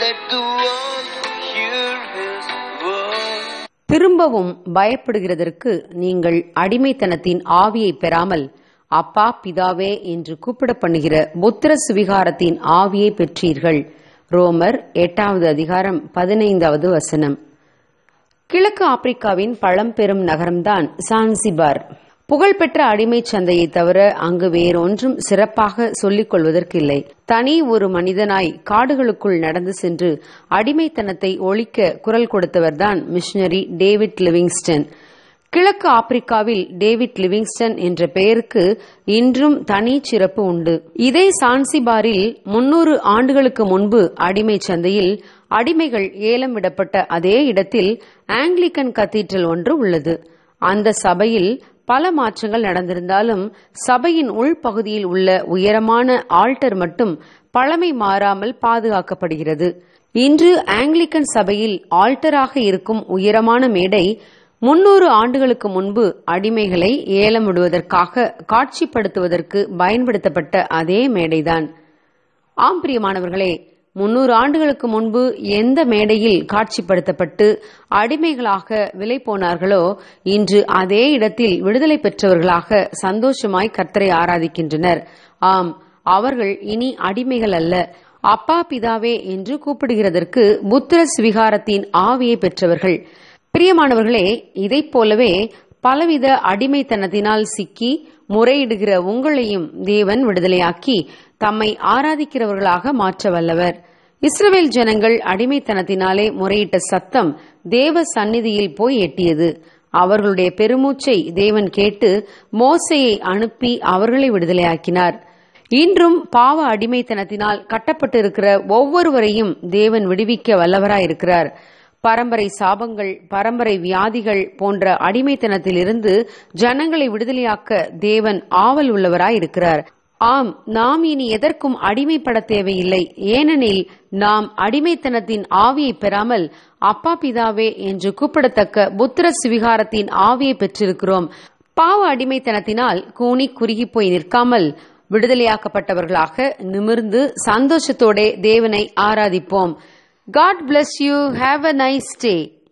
let the world hear his word. திரும்பவும் பயப்படுகிறதற்கு நீங்கள் அடிமைத்தனத்தின் ஆவியை பெறாமல் அப்பா பிதாவே என்று கூப்பிட பண்ணுகிற புத்திர சுவிகாரத்தின் ஆவியை பெற்றீர்கள். ரோமர் 8வது அதிகாரம் 15வது வசனம். கிழக்கு ஆப்பிரிக்காவின் பழம்பெரும் நகரம்தான் சான்சிபார். புகழ்பெற்ற அடிமை சந்தையை தவிர அங்கு வேறொன்றும் சிறப்பாக சொல்லிக் கொள்வதற்கில்லை. தனி ஒரு மனிதனாய் காடுகளுக்குள் நடந்து சென்று அடிமைத்தனத்தை ஒழிக்க குரல் கொடுத்தவர்தான் மிஷனரி டேவிட் லிவிங்ஸ்டன். கிழக்கு ஆப்பிரிக்காவில் டேவிட் லிவிங்ஸ்டன் என்ற பெயருக்கு இன்றும் தனி சிறப்பு உண்டு. இதே சான்சிபாரில் 300 ஆண்டுகளுக்கு முன்பு அடிமை சந்தையில் அடிமைகள் ஏலம் விடப்பட்ட அதே இடத்தில் ஆங்கிலிக்கன் கத்தீட்ரல் ஒன்று உள்ளது. அந்த சபையில் பல மாற்றங்கள் நடந்திருந்தாலும் சபையின் உள்பகுதியில் உள்ள உயரமான ஆல்டர் மட்டும் பழமை மாறாமல் பாதுகாக்கப்படுகிறது. இன்று ஆங்கிலிக்கன் சபையில் ஆல்டராக இருக்கும் உயரமான மேடை 300 ஆண்டுகளுக்கு முன்பு அடிமைகளை ஏலம் விடுவதற்காக காட்சிப்படுத்துவதற்கு பயன்படுத்தப்பட்ட அதே மேடைதான். ஆம் பிரியமானவர்களே, 300 ஆண்டுகளுக்கு முன்பு எந்த மேடையில் காட்சிப்படுத்தப்பட்டு அடிமைகளாக விலை போனார்களோ இன்று அதே இடத்தில் விடுதலை பெற்றவர்களாக சந்தோஷமாய் கர்த்தரை ஆராதிக்கின்றனர். ஆம், அவர்கள் இனி அடிமைகள் அல்ல, அப்பா பிதாவே என்று கூப்பிடுகிறதற்கு புத்திர சுவிகாரத்தின் ஆவியை பெற்றவர்கள். பிரியமானவர்களே, இதைப் போலவே பலவித அடிமைத்தனத்தினால் சிக்கி முறையிடுகிற உங்களையும் தேவன் விடுதலையாக்கி தம்மை ஆராதிக்கிறவர்களாக மாற்ற வல்லவர். இஸ்ரவேல் ஜனங்கள் அடிமைத்தனத்தினாலே முறையிட்ட சத்தம் தேவ சந்நிதியில் போய் எட்டியது. அவர்களுடைய பெருமூச்சை தேவன் கேட்டு மோசேயை அனுப்பி அவர்களை விடுதலையாக்கினார். இன்றும் பாவ அடிமைத்தனத்தினால் கட்டப்பட்டிருக்கிற ஒவ்வொருவரையும் தேவன் விடுவிக்க வல்லவராயிருக்கிறார். பரம்பரை சாபங்கள், பரம்பரை வியாதிகள் போன்ற அடிமைத்தனத்திலிருந்து ஜனங்களை விடுதலையாக்க தேவன் ஆவல் உள்ளவராயிருக்கிறார். ஆம், நாம் இனி எதற்கும் அடிமைப்பட தேவையில்லை. ஏனெனில் நாம் அடிமைத்தனத்தின் ஆவியை பெறாமல் அப்பா பிதாவே என்று கூப்பிடத்தக்க புத்திர சுவிகாரத்தின் ஆவியை பெற்றிருக்கிறோம். பாவ அடிமைத்தனத்தினால் கூனி குறுகி போய் நிற்காமல் விடுதலையாக்கப்பட்டவர்களாக நிமிர்ந்து சந்தோஷத்தோட தேவனை ஆராதிப்போம். God bless you. Have a nice day.